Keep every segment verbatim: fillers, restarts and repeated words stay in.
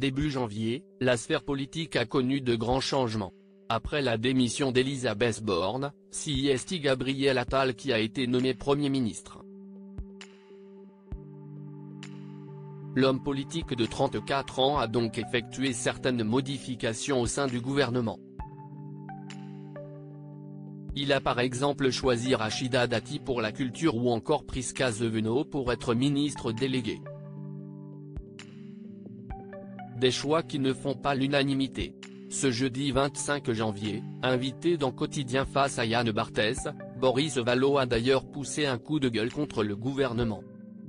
Début janvier, la sphère politique a connu de grands changements. Après la démission d'Elisabeth Borne, c'est Gabriel Attal qui a été nommé Premier ministre. L'homme politique de trente-quatre ans a donc effectué certaines modifications au sein du gouvernement. Il a par exemple choisi Rachida Dati pour la culture ou encore Prisca Thévenot pour être ministre délégué. Des choix qui ne font pas l'unanimité. Ce jeudi vingt-cinq janvier, invité dans Quotidien face à Yann Barthès, Boris Vallaud a d'ailleurs poussé un coup de gueule contre le gouvernement.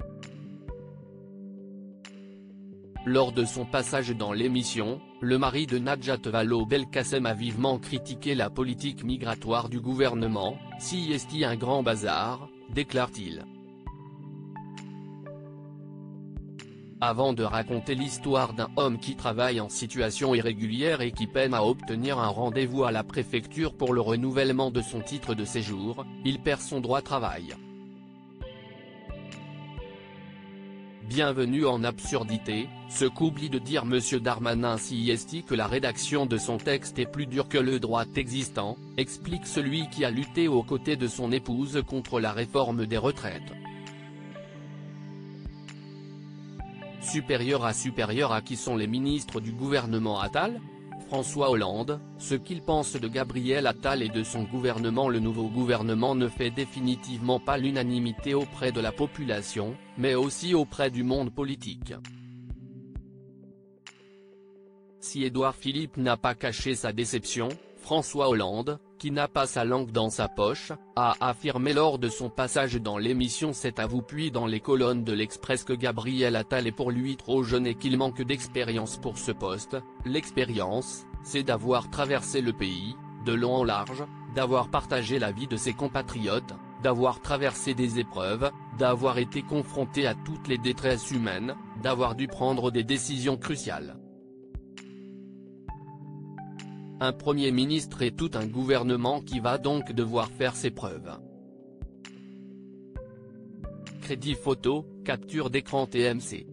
Lors de son passage dans l'émission, le mari de Najat Vallaud-Belkacem a vivement critiqué la politique migratoire du gouvernement. « C'est un grand bazar », déclare-t-il. Avant de raconter l'histoire d'un homme qui travaille en situation irrégulière et qui peine à obtenir un rendez-vous à la préfecture pour le renouvellement de son titre de séjour, il perd son droit de travail. Bienvenue en absurdité, ce qu'oublie de dire Monsieur Darmanin c'est que la rédaction de son texte est plus dure que le droit existant, explique celui qui a lutté aux côtés de son épouse contre la réforme des retraites. Supérieur à supérieur à qui sont les ministres du gouvernement Attal ? François Hollande, ce qu'il pense de Gabriel Attal et de son gouvernement. Le nouveau gouvernement ne fait définitivement pas l'unanimité auprès de la population, mais aussi auprès du monde politique. Si Édouard Philippe n'a pas caché sa déception, François Hollande, qui n'a pas sa langue dans sa poche, a affirmé lors de son passage dans l'émission C'est à vous puis dans les colonnes de l'Express que Gabriel Attal est pour lui trop jeune et qu'il manque d'expérience pour ce poste. L'expérience, c'est d'avoir traversé le pays, de long en large, d'avoir partagé la vie de ses compatriotes, d'avoir traversé des épreuves, d'avoir été confronté à toutes les détresses humaines, d'avoir dû prendre des décisions cruciales. Un Premier ministre et tout un gouvernement qui va donc devoir faire ses preuves. Crédit photo, capture d'écran T M C.